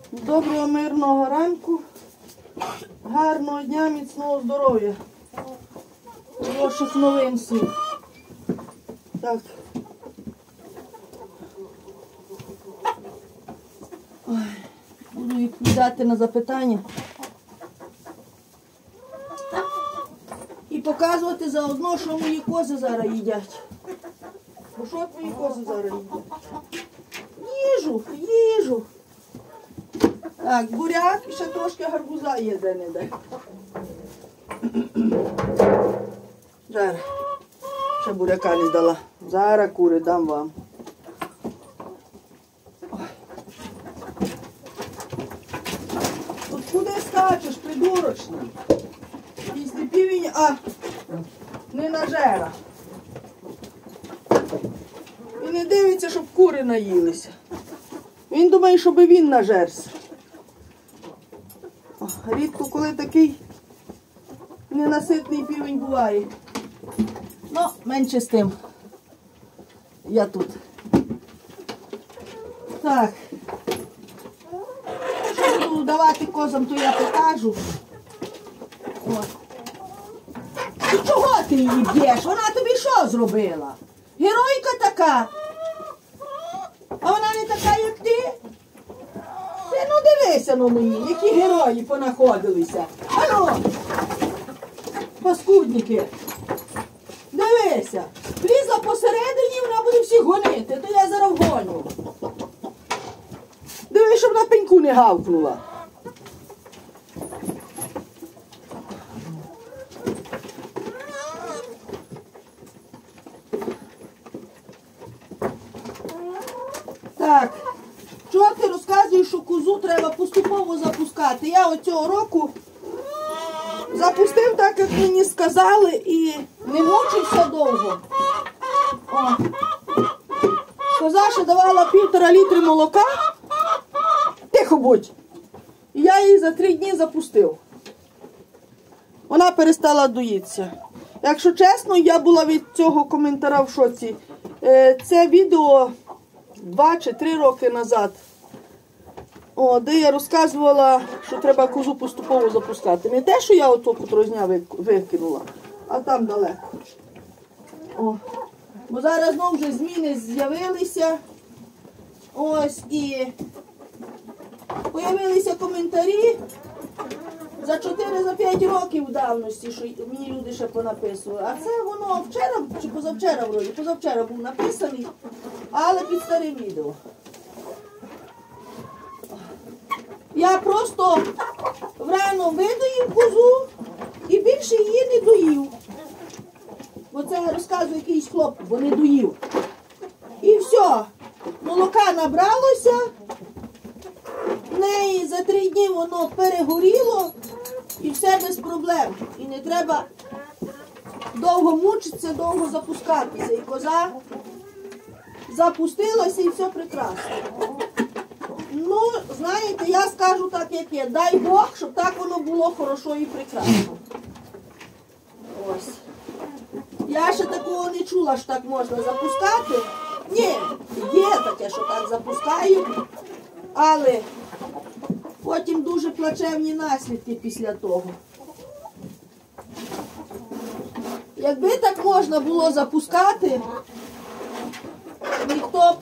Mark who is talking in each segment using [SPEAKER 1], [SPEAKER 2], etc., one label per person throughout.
[SPEAKER 1] Доброго, мирного ранку, гарного дня, міцного здоров'я, хороших новин всім. Так. Ой, буду відповідати на запитання і показувати заодно, що мої кози зараз їдять. Бо що твої кози зараз їдять? Їжу. Так, буряк і ще трошки гарбуза є де-не-де. Зараз. Ще буряка не дала. Зараз, кури, дам вам. Ой. Тут куди скачеш, придурочний? Після півень, не нажера. І не дивиться, щоб кури наїлися. Він думає, щоб він нажерся. Рідко коли такий ненаситний півень буває. Ну, менше з тим. Я тут. Так. Що буду давати козам, то я покажу. От. І чого ти її б'єш? Вона тобі що зробила? Геройка така. А вона не така, як ти? Ти, ну дивися на мені, які герої понаходилися. Ану, паскудники. Дивися, влізла посередині, вона буде всіх гонити, то я зараз гоню. Дивись, щоб на пеньку не гавкнула. Так, чого ти розказуєш, що козу треба поступово запускати? Я оцього року запустив так, як мені сказали, і не мучився довго. О. Коза ще давала 1,5 літри молока. Тихо будь. І я її за 3 дні запустив. Вона перестала доїтися. Якщо чесно, я була від цього коментаря в шоці. Це відео 2 чи 3 роки назад, де я розказувала, що треба козу поступово запускати. Не те, що я ото котрозня викинула, а там далеко. Бо зараз знову вже зміни з'явилися. Ось, і появилися коментарі за 4-5 років давності, що мені люди ще понаписували. А це воно вчора, чи позавчора вроді, позавчора був написаний, але під старим відео. Я просто врано видоїв козу і більше її не доїв. Бо це розказує якийсь хлоп, бо не доїв. І все, молока набралося, в неї за 3 дні воно перегоріло і все без проблем. І не треба довго мучитися, довго запускатися. І коза запустилася і все прекрасно. Ну, знаєте, я скажу так, як є. Дай Бог, щоб так воно було хорошо і прекрасно. Ось. Я ще такого не чула, що так можна запускати. Ні, є таке, що так запускають, але потім дуже плачевні наслідки після того. Якби так можна було запускати, ніхто б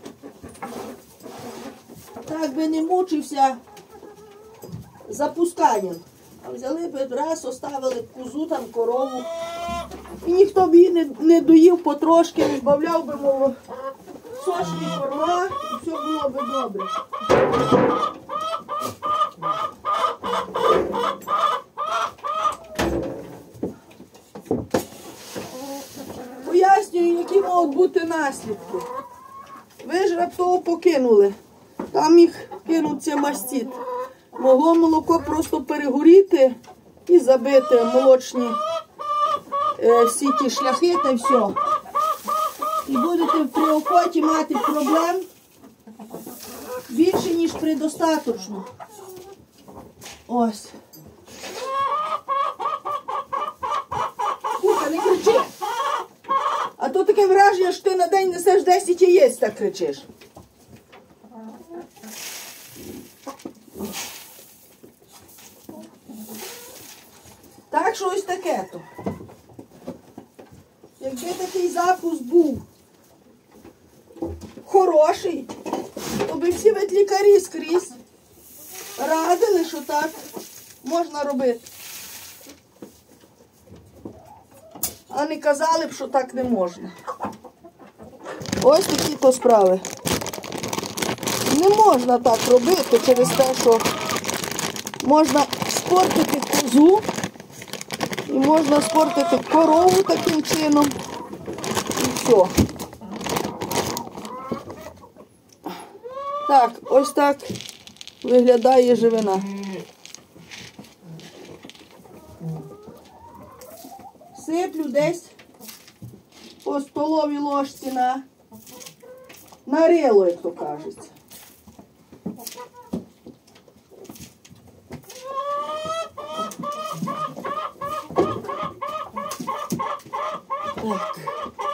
[SPEAKER 1] так би не мучився запусканням. А взяли б раз, оставили козу, там корову, і ніхто б її не доїв потрошки, не збавляв би, мов, сочні корма, і все було б добре. Пояснюю, які можуть бути наслідки. Ви ж раптово покинули. Там їх кинуться мастит. Могло молоко просто перегоріти і забити молочні всі ті шляхи та все. І будете при охоті мати проблем більше, ніж предостаточно. Ось. Кука, не кричи! А то таке враження, що ти на день несеш 10 яєць, так кричиш. таке то. Якби такий запуск був хороший, то би всі ветлікарі скрізь радили, що так можна робити. А не казали б, що так не можна. Ось такі то справи. Не можна так робити через те, що можна спортити козу і можна спортити корову таким чином. І все. Так, ось так виглядає живина. Сиплю десь по столовій ложці на рило, як то кажеться. Так.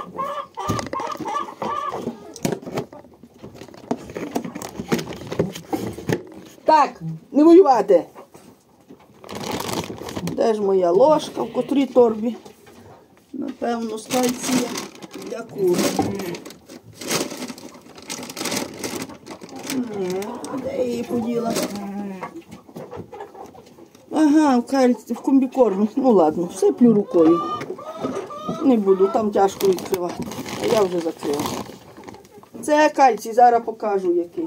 [SPEAKER 1] Так, не воювати. Де ж моя ложка, в котрій торбі? Напевно, з кальцієм для кури. Ні, де я її поділа? Ага, в комбікормі. Ну ладно, всиплю рукою. Не буду, там тяжко відкривати. А я вже закрила. Це кальцій, зараз покажу який.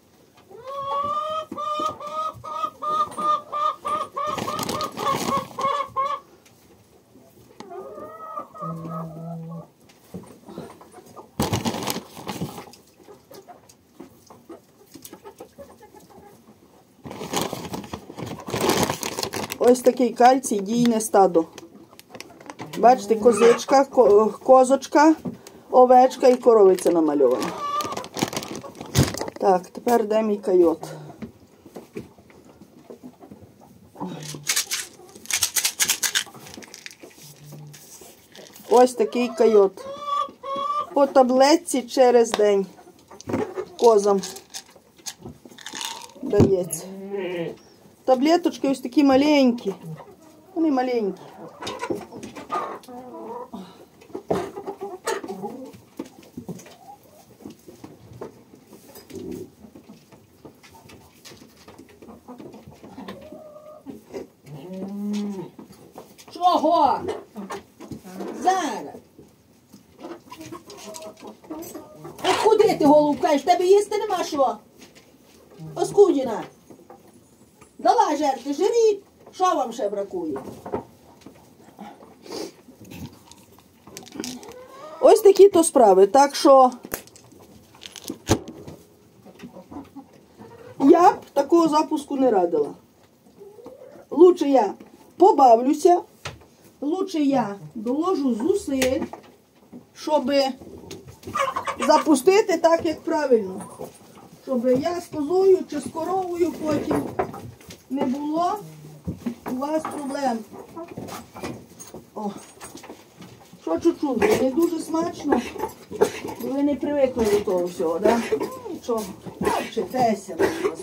[SPEAKER 1] Ось такий кальцій дійне стадо. Бачите, козичка, козочка, овечка і коровиця намальована. Так, тепер де мій койот? Ось такий койот. По таблетці через день козам дається. Таблеточки ось такі маленькі. Вони маленькі. Чого? Зараз. От куди ти голову кажеш? Тебе їсти нема що? Оскудіна. Давай жерти, жиріть. Що вам ще бракує? Ось такі то справи. Так що я б такого запуску не радила. Лучше я побавлюся, лучше я доложу зусиль, щоб запустити так, як правильно. Щоб я з козою чи з коровою потім не було у вас проблем. О, що чуть-чуть, не дуже смачно, бо ви не привикли до того всього, да? Нічого, вчитеся,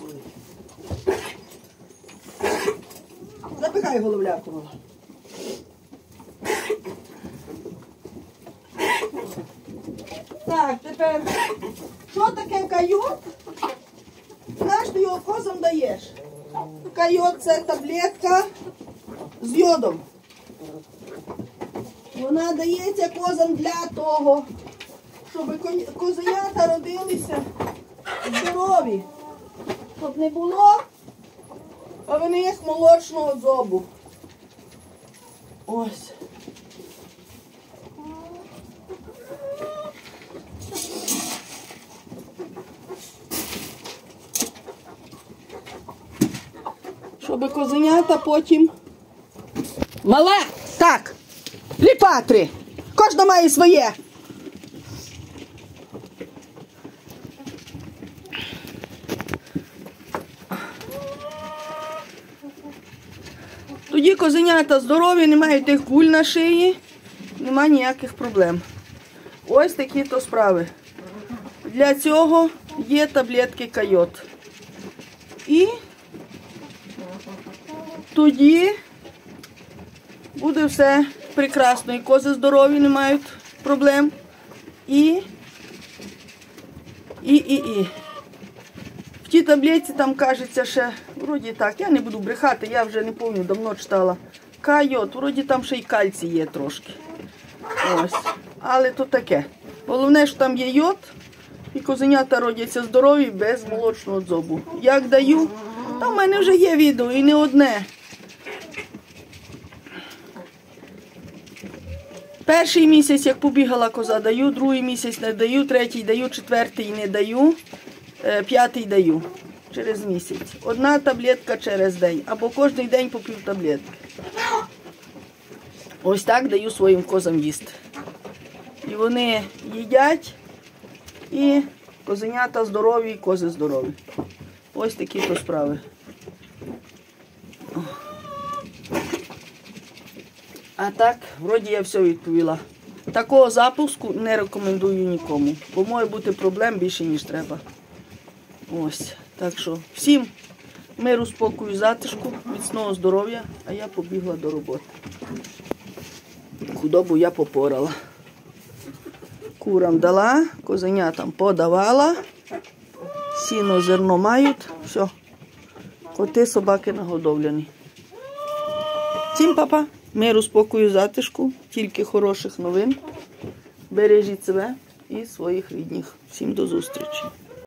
[SPEAKER 1] запихай головляку. Так, тепер, що таке койот? Знаєш, ти його козам даєш? Койот – це таблетка з йодом. Вона дається козам для того, щоб козенята родилися здорові. Щоб не було в них молочного дзобу. Ось. Щоб козенята потім... Мале! Так! Ліпатри! Кожна має своє! Тоді козенята здорові, не мають тих куль на шиї, нема ніяких проблем. Ось такі то справи. Для цього є таблетки койот. І тоді буде все прекрасно. І кози здорові, не мають проблем. І. В тій таблетці там, кажеться, ще, вроді так, я не буду брехати, я вже не пам'ятаю, давно читала. К-йод, вроді там ще й кальцій є трошки. Ось. Але то таке. Головне, що там є йод, і козенята родяться здорові, без молочного дзобу. Як даю, там в мене вже є відео, і не одне. Перший місяць, як побігала коза, даю, другий місяць не даю, третій даю, четвертий не даю, п'ятий даю через місяць. Одна таблетка через день, або кожен день по пів таблетки. Ось так даю своїм козам їсти. І вони їдять, і козенята здорові, і кози здорові. Ось такі то справи. А так, вроді я все відповіла. Такого запуску не рекомендую нікому, бо може бути проблем більше, ніж треба. Ось. Так що всім миру, спокою, затишку, міцного здоров'я, а я побігла до роботи. Худобу я попорала. Курам дала, козенятам подавала, сіно, зерно мають, все. Коти, собаки нагодовлені. Всім папа, миру, спокою, затишку, тільки хороших новин. Бережіть себе і своїх рідних. Всім до зустрічі.